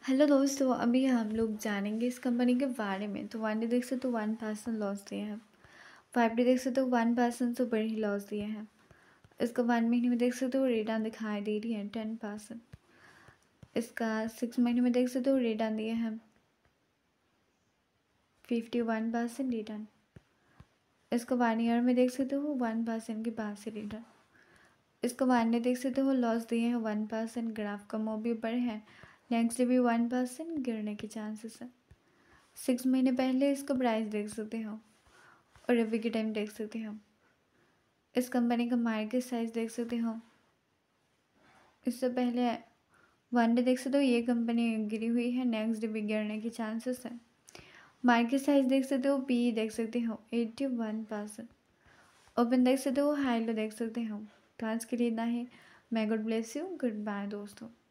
Hello दोस्तों, अभी हम लोग जानेंगे इस कंपनी के बारे में। तो 1 डे देख सकते हो 1% लॉस दिए हैं। 5 डे देख सकते हो 1% से ऊपर ही लॉस दिए हैं। इसका 1 महीने में देख सकते हो रिटर्न दिखाई दे रही है 10%। इसका 6 महीने में देख सकते हो रिटर्न दिए हैं 51% रिटर्न। इसका 1 ईयर में देख सकते हो 1% के पास से रिटर्न। इसका 1 डे देख सकते हो लॉस दिए हैं 1%। ग्राफ का मूव भी ऊपर है, नेक्स्ट डे भी 1% गिरने के चांसेस है। 6 महीने पहले इसका प्राइस देख सकते हो और अभी के टाइम देख सकते हो। इस कंपनी का मार्केट साइज देख सकते हो। इससे पहले 1 डे देख सकते हो ये कंपनी गिरी हुई है, नेक्स्ट डे भी गिरने के चांसेस है। मार्केट साइज देख सकते हो, पी देख सकते हो 81%। ओपन देख सकते हो, हाई लो देख सकते हो। तो आज के लिए इतना ही। मैं good bless you, goodbye दोस्तों।